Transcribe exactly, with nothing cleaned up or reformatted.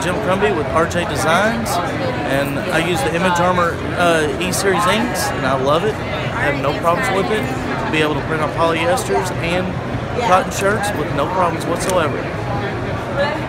Jim Crumby with R J Designs, and I use the Image Armor uh, E-Series inks, and I love it. I have no problems with it. Be able to print on polyesters and cotton shirts with no problems whatsoever.